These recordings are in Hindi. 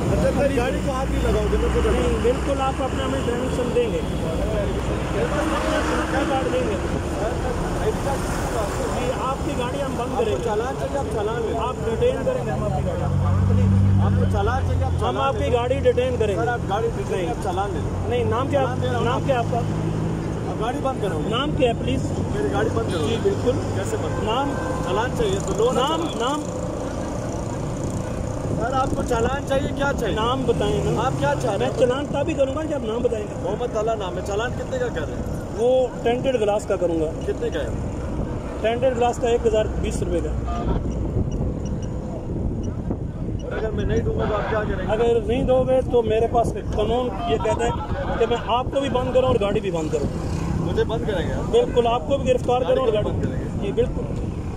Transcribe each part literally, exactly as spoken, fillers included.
अच्छा सर गाड़ी को हाथ नहीं लगाओगे तो नहीं, बिल्कुल आप अपने हमें ड्राइविंग लाइसेंस देंगे, क्या कार्ड देंगे जी, आपकी गाड़ी हम बंद करेंगे। चालान चाहिए आप चालान लें, आप डिटेन करेंगे हम आपकी गाड़ी, आपको चालान चाहिए आप हम आपकी गाड़ी डिटेन करेंगे। सर आप गाड़ी नहीं आप चालान ले नहीं, नाम क्या, नाम क्या आपका? आप गाड़ी बंद करो, नाम क्या है प्लीज? मेरी गाड़ी बंद करो। जी बिल्कुल। कैसे बंद? नाम, चालान चाहिए तो लो। नाम, नाम सर आपको चालान चाहिए, क्या चाहिए? नाम बताएं ना। आप क्या चाह रहे हैं? मैं चालान तभी करूंगा जब नाम बताएंगे। मोहम्मद अला नाम है। चालान कितने का कर रहे हैं? वो टेंटेड ग्लास का करूंगा। कितने का है? टेंटेड ग्लास का एक हजार बीस रुपए का। और अगर मैं नहीं दूंगा तो आप क्या करेंगे? अगर नहीं दोगे तो मेरे पास कानून ये कहता है कि मैं आपको भी बंद करूं और गाड़ी भी बंद करूं। मुझे बंद करेंगे? बिल्कुल, आपको भी गिरफ्तार करूं और गाड़ी बंद करेंगे? जी बिल्कुल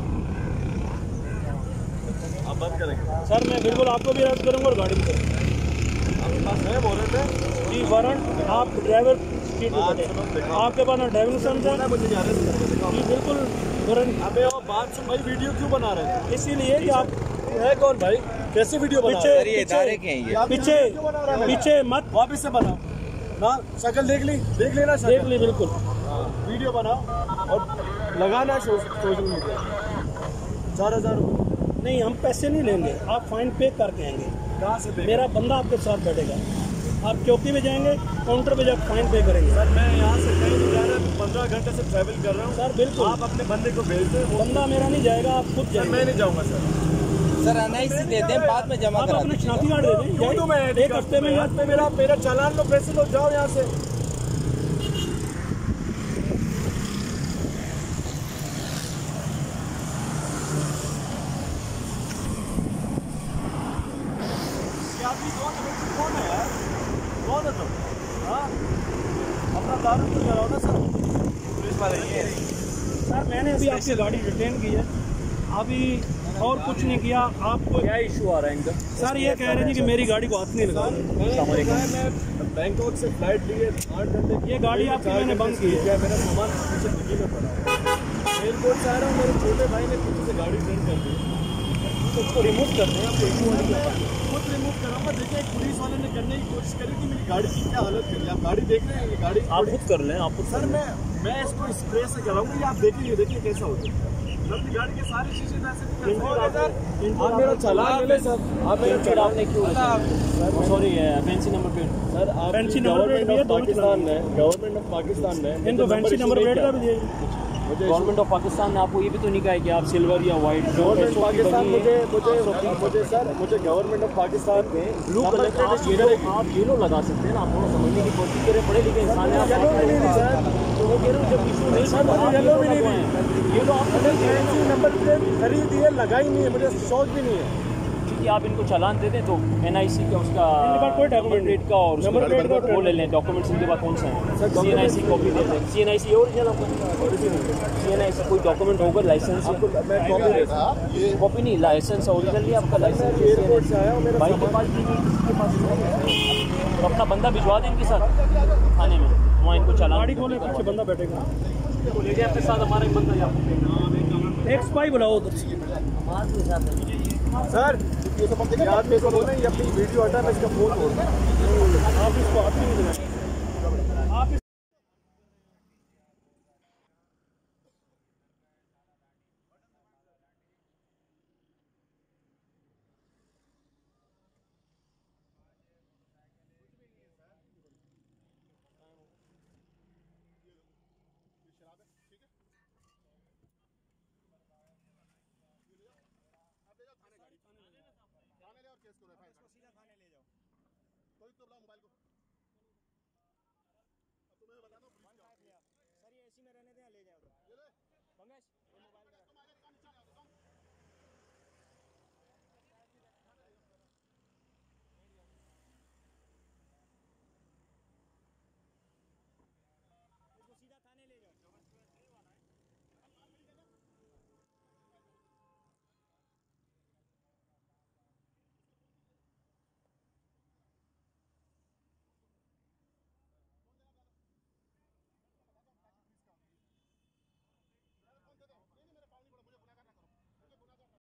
आप बंद करेंगे? सर मैं बिल्कुल आपको भी अरेस्ट करूंगा और गाड़ी भी करूंगा। आपके पास है वारंट है? जी वारंट, आप ड्राइवर सीट पे बैठे, आपके पास ना ड्राइविंग लाइसेंस है? मुझे जी बिल्कुल वारंट। अबे और बात सुन भाई, वीडियो क्यों बना रहे हैं? इसीलिए कि आप है कौन भाई, कैसे वीडियो बना रहे हैं? पीछे पीछे पीछे मत, वापस से बनाओ ना, शक्ल देख ली, देख लेना शक्ल। देख ली बिल्कुल। वीडियो बनाओ और लगाना सोशल मीडिया। चार हजार रुपये नहीं, हम पैसे नहीं लेंगे, आप फाइन पे करके आएंगे। कहाँ से? मेरा बंदा आपके साथ बैठेगा, आप चौकी पे जाएंगे, काउंटर पे जाकर फाइन पे करेंगे। सर मैं यहाँ से कहीं नहीं जा रहा, पंद्रह घंटे से ट्रैवल कर रहा हूँ। सर बिल्कुल, आप अपने बंदे को भेज दें। बंदा मेरा नहीं जाएगा, आप खुद जाएंगे। मैं नहीं जाऊँगा sir. Sir N I C दे दें, बाद में जमा आप करा अपने दें। शनाख्ती कार्ड दे दें, क्यों मैं एक हफ्ते में हाथ में मेरा मेरा चालान लो, पैसे लो, जाओ यहाँ से। कौन है यार, कौन है तुम? हाँ अपना दारू तो कराओ ना सर। पुलिस वाले ये सर मैंने अभी आपकी गाड़ी रिटेन की है, अभी और कुछ नहीं किया। आपको क्या इशू आ रहा है इनका? सर ये कह रहे हैं कि मेरी गाड़ी को हाथ नहीं लगा। मैं बैंकॉक से फ्लाइट ली है, आठ घंटे। ये गाड़ी आपकी मैंने बंद की है। मेरा सामान पीछे डिग्गी में पड़ा है। एयरपोर्ट से आ रहा हूँ, मेरे छोटे भाई ने पीछे से गाड़ी टर्न कर दी, तो उसको रिमूव कर दें। आपको इशू नहीं है, खुद रिमूव कराऊंगा। देखिए पुलिस वाले ने करने की कोशिश करी कि मेरी गाड़ी की क्या हालत करी। आप गाड़ी देख रहे हैं, ये गाड़ी आप खुद कर लें, आप खुद सर मैं मैं इसको स्प्रे से कराऊंगा, ये आप देखिए, देखिए कैसा होता है। अपनी गाड़ी के सारे शीशे ऐसे आप मेरा चालान ले लें सर। आप मेरा चालान नहीं क्यों? Sorry fancy number plate sir आप फैंसी नंबर प्लेट भी है, पाकिस्तान में, गवर्नमेंट ऑफ पाकिस्तान में इनको फैंसी नंबर प्लेट का भी दिए। गवर्नमेंट ऑफ पाकिस्तान ने आपको ये भी तो नहीं कहा है कि आप सिल्वर या व्हाइट? गवर्नमेंट पाकिस्तान मुझे मुझे मुझे सर मुझे गवर्नमेंट ऑफ पाकिस्तान में ब्लू कलर का आप येलो आप येलो लगा सकते हैं ना। आप थोड़ा समझने की कोशिश करें, पढ़े लिखे इंसान है। येलो भी नहीं सर, तो वो कह रहे हो जब इशू नहीं सर मुझे येलो भी नहीं दी। येलो आप फैंसी नंबर प्लेट खरीदी है, लगाई नहीं है, मुझे शौक भी नहीं है। कि आप इनको चालान दे दें तो एन आई सी का उसका इनके पास कोई डॉक्यूमेंट प्लेट का और नंबर प्लेट का वो ले लें। डॉक्यूमेंट्स इनके पास कौन सा है? C N I C copy दे दें। C N I C original आपका सी एन आई सी कोई डॉक्यूमेंट होगा, लाइसेंस मैं कॉपी देता कॉपी नहीं, लाइसेंस ओरिजिनल नहीं आपका लाइसेंस। एयरपोर्ट से आया हूँ, मेरा भाई के पास भी नहीं, किसके पास नहीं। तो अपना बंदा भिजवा दें इनके साथ थाने में, वहाँ इनको चालान। गाड़ी खोले, पीछे बंदा बैठेगा, ले जाए अपने साथ, हमारा एक बंदा यहाँ एक स्पाई बुलाओ उधर से। सर ये सब आप याद में तो बोले, ये अपनी वीडियो हटा, मैं इसका फोन तोड़। आप इसको हाथ नहीं लगाएं, आप सर ये एसी में रहने दें, ले जाए।